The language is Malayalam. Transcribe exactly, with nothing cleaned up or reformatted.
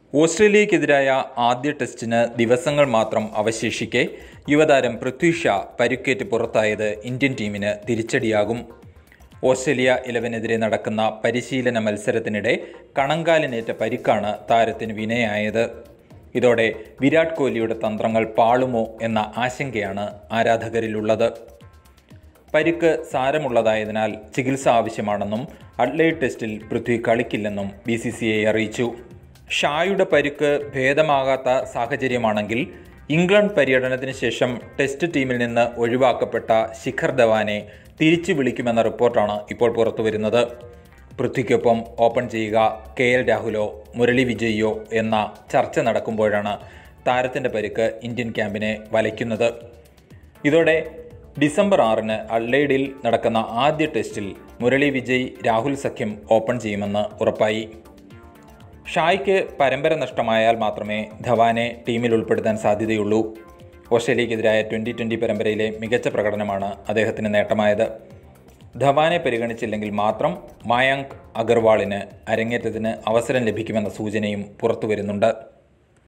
ഓസ്ട്രേലിയക്കെതിരായ ആദ്യ ടെസ്റ്റിന് ദിവസങ്ങൾ മാത്രം അവശേഷിക്കെ യുവതാരം പൃഥ്വി ഷാ പരിക്കേറ്റ് പുറത്തായത് ഇന്ത്യൻ ടീമിന് തിരിച്ചടിയാകും. ഓസ്ട്രേലിയ ഇലവനെതിരെ നടക്കുന്ന പരിശീലന മത്സരത്തിനിടെ കണങ്കാലിനേറ്റ പരിക്കാണ് താരത്തിന് വിനയായത്. ഇതോടെ വിരാട് കോഹ്ലിയുടെ തന്ത്രങ്ങൾ പാളുമോ എന്ന ആശങ്കയാണ് ആരാധകരിലുള്ളത്. പരിക്ക് സാരമുള്ളതായതിനാൽ ചികിത്സ ആവശ്യമാണെന്നും അഡ്ലെയ്ഡ് ടെസ്റ്റിൽ പൃഥ്വി കളിക്കില്ലെന്നും ബി സി സി ഐ അറിയിച്ചു. ഷായുടെ പരിക്ക് ഭേദമാകാത്ത സാഹചര്യമാണെങ്കിൽ ഇംഗ്ലണ്ട് പര്യടനത്തിന് ശേഷം ടെസ്റ്റ് ടീമിൽ നിന്ന് ഒഴിവാക്കപ്പെട്ട ശിഖർ ധവാനെ തിരിച്ചു വിളിക്കുമെന്ന റിപ്പോർട്ടാണ് ഇപ്പോൾ പുറത്തുവരുന്നത്. പൃഥ്വിക്കൊപ്പം ഓപ്പൺ ചെയ്യുക കെ എൽ രാഹുലോ മുരളി വിജയിയോ എന്ന ചർച്ച നടക്കുമ്പോഴാണ് താരത്തിൻ്റെ പരിക്ക് ഇന്ത്യൻ ക്യാമ്പിനെ വലയ്ക്കുന്നത്. ഇതോടെ ഡിസംബർ ആറിന് അഡ്ലെയ്ഡിൽ നടക്കുന്ന ആദ്യ ടെസ്റ്റിൽ മുരളി വിജയ് രാഹുൽ സഖ്യം ഓപ്പൺ ചെയ്യുമെന്ന് ഉറപ്പായി. ഷായ്ക്ക് പരമ്പര നഷ്ടമായാൽ മാത്രമേ ധവാനെ ടീമിൽ ഉൾപ്പെടുത്താൻ സാധ്യതയുള്ളൂ. ഓസ്ട്രേലിയക്കെതിരായ ട്വൻ്റി ട്വൻ്റി പരമ്പരയിലെ മികച്ച പ്രകടനമാണ് അദ്ദേഹത്തിന് നേട്ടമായത്. ധവാനെ പരിഗണിച്ചില്ലെങ്കിൽ മാത്രം മയാങ്ക് അഗർവാളിന് അരങ്ങേറ്റത്തിന് അവസരം ലഭിക്കുമെന്ന സൂചനയും പുറത്തുവരുന്നുണ്ട്.